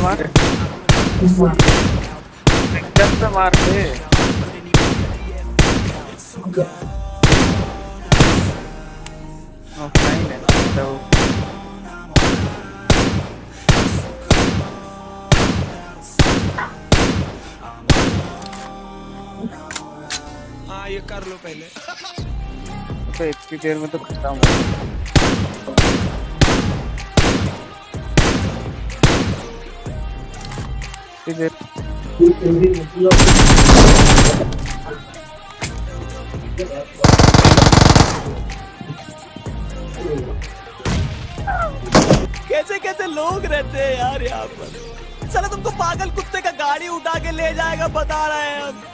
मार से मार के ऑफलाइन है तो हाँ ये कर लो पहले तो इतनी देर में तो खत्म हो इधर कैसे कैसे लोग रहते हैं यार यहाँ पर। साला तुमको पागल कुत्ते का गाड़ी उठा के ले जाएगा बता रहे हैं हम।